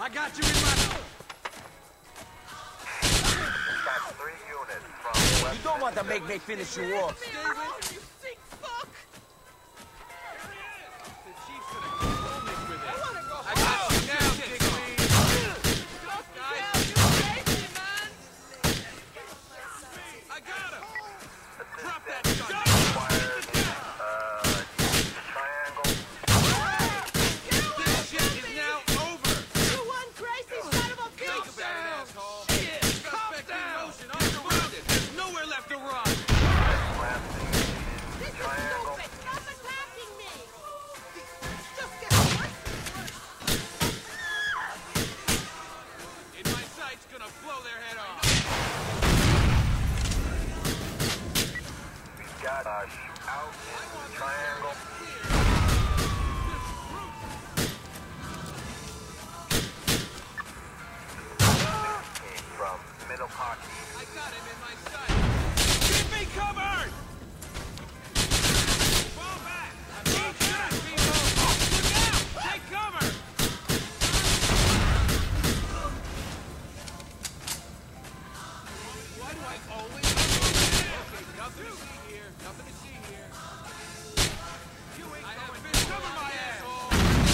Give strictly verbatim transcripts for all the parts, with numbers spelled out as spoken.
I got you in my... Got three units from West You don't want to make me finish you off. Stay with you sick fuck! The chief's gonna kill me with it. I wanna go home. I got you now, Digby. Guys, you crazy, man? I got him. Drop that gun. Required in, uh, triangle. This shit is now over. You one crazy son of a bitch! Think about it, asshole. Shit, suspect in motion. I'm surrounded. There's nowhere left to run. Blasting This in is triangle. stupid! Stop attacking me! Just get what? In my sights, gonna blow their head off. We've got uh, shoot out in triangle. Came from middle pocket. I got him in my sights. Keep me covered! Fall back! Keep shot, people! Look out! Take cover! Why do I always... Okay, nothing to see here. Nothing to see here. You ain't I have been cover my asshole!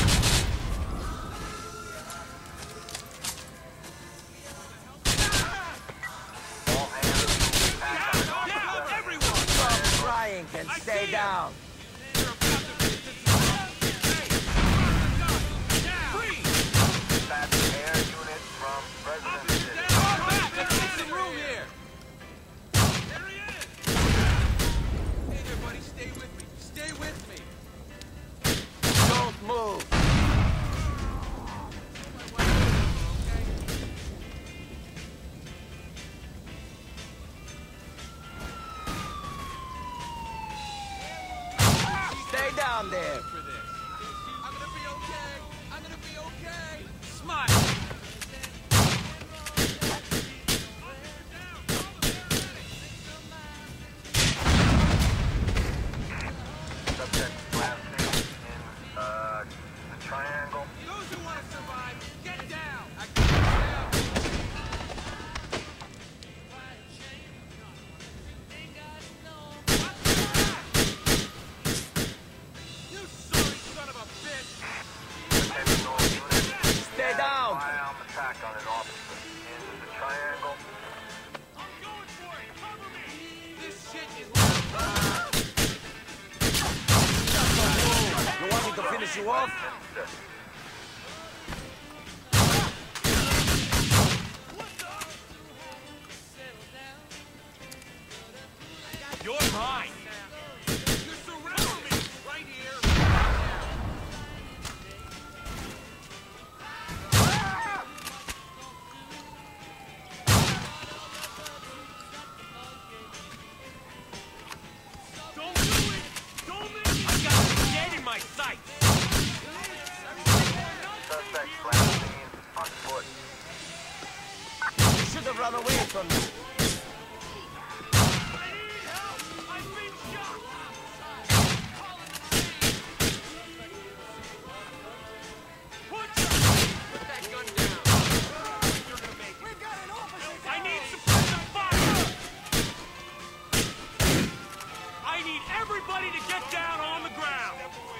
All hands back on Down! top of the- Everyone! Stop crying and I stay see down. You're about to be Hey! Down! Freeze! That's air unit from President Officer City. down! Fall back! Let's get some room here! There he is! Hey there, buddy. Stay with me. Stay with me. Don't move. Stay down there. For this. I'm gonna be okay. I'm gonna be okay. Smile. Subject blasting in uh, the triangle. Those who want to survive, get down. I got you down. You sorry son of a bitch. Potential unit. Stay down. Firearm attack on an officer in the triangle. I'm going for it. Cover me. This shit is now. You want me to finish you off? Instant. You're mine. You're surrounding me right here. Don't do it! Don't make me! I got you dead in my sights! Suspect blasting on foot. You should have run away from me. I need help! I've been shot! Put Put that gun down! You're gonna make it. We've got an officer! I need suppressive fire! I need everybody to get down on the ground!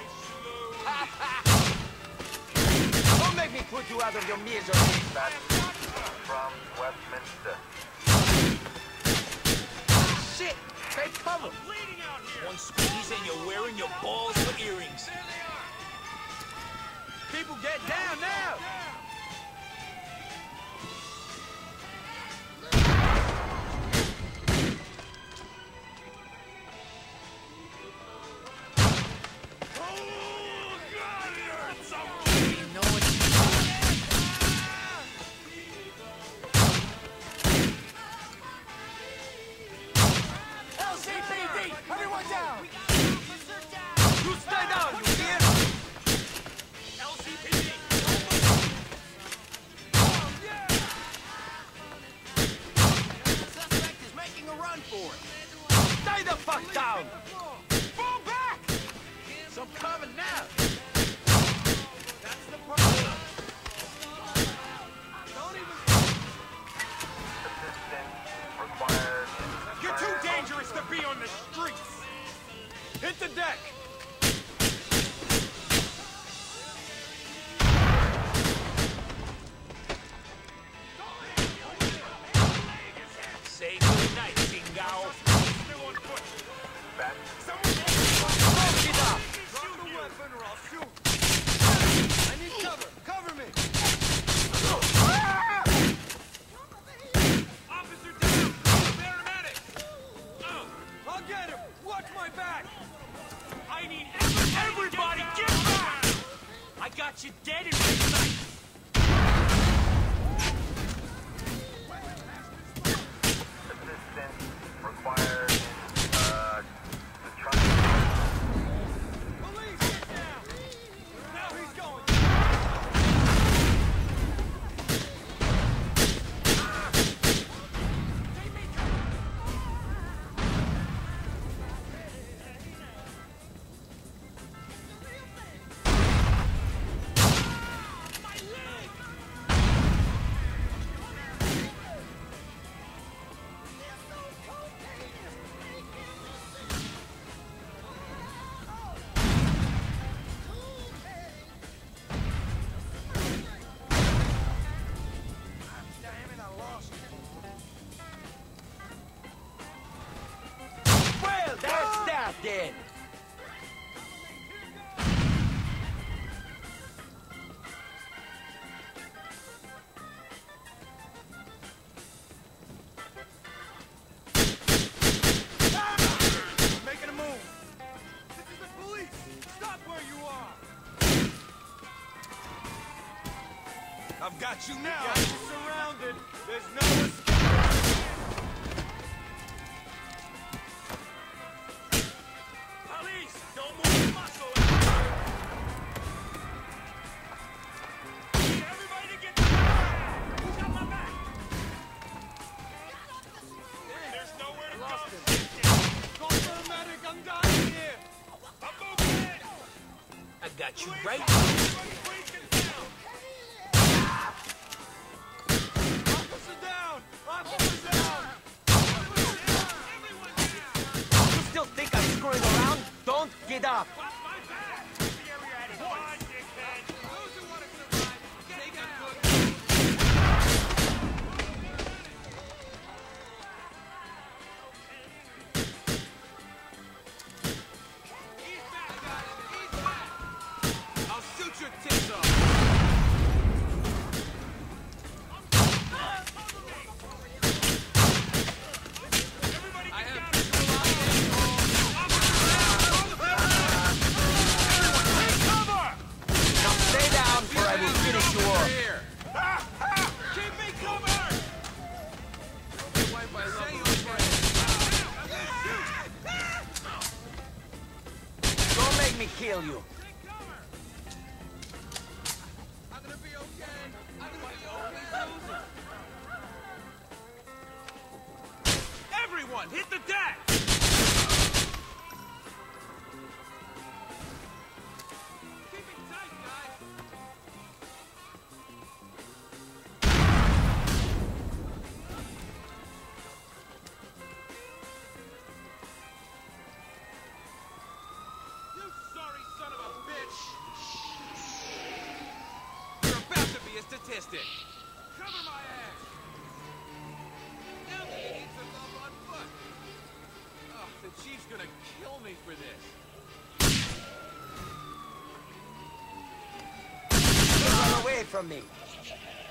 Don't make me put you out of your misery. That's from Westminster. Shit! Take cover. Bleeding out here! One squeeze and you're wearing your balls for earrings. People get down now. Oh, God, it hurts so You know what you L C P D! Everyone down! You stay down, you hear? L C P D! I got you dead in my sight! Assistance required in uh, the triangle. Police, get down! Now he's going! Well, that's that then! Making a move! This is the police! Stop where you are! I've got you now! Got you surrounded! There's no escape! Police! Don't move your muscle! Need everybody to get down! Who's got my back? There's nowhere to go! Call for the medic! I'm dying here! I'm moving in! I got you right. Everybody please get down! Officer down! Officer down! Everyone down! You still think I'm screwing around? Don't get up! Watch my back! The area at it. Come on, dickhead! Those who want to survive, take a good... He's back! I got him! He's back! I'll shoot your tits off! Everybody I get have down! visual Now stay down or I will finish you off! here! Keep me covered! Wipe my say your Don't make me kill you! I'm gonna be okay! I'm gonna be okay, loser! Everyone, hit the deck! Keep it tight, guys! You sorry son of a bitch! You're about to be a statistic! Cover my ass! Now the idiots are love on foot! Oh, the chief's gonna kill me for this! Run away from me!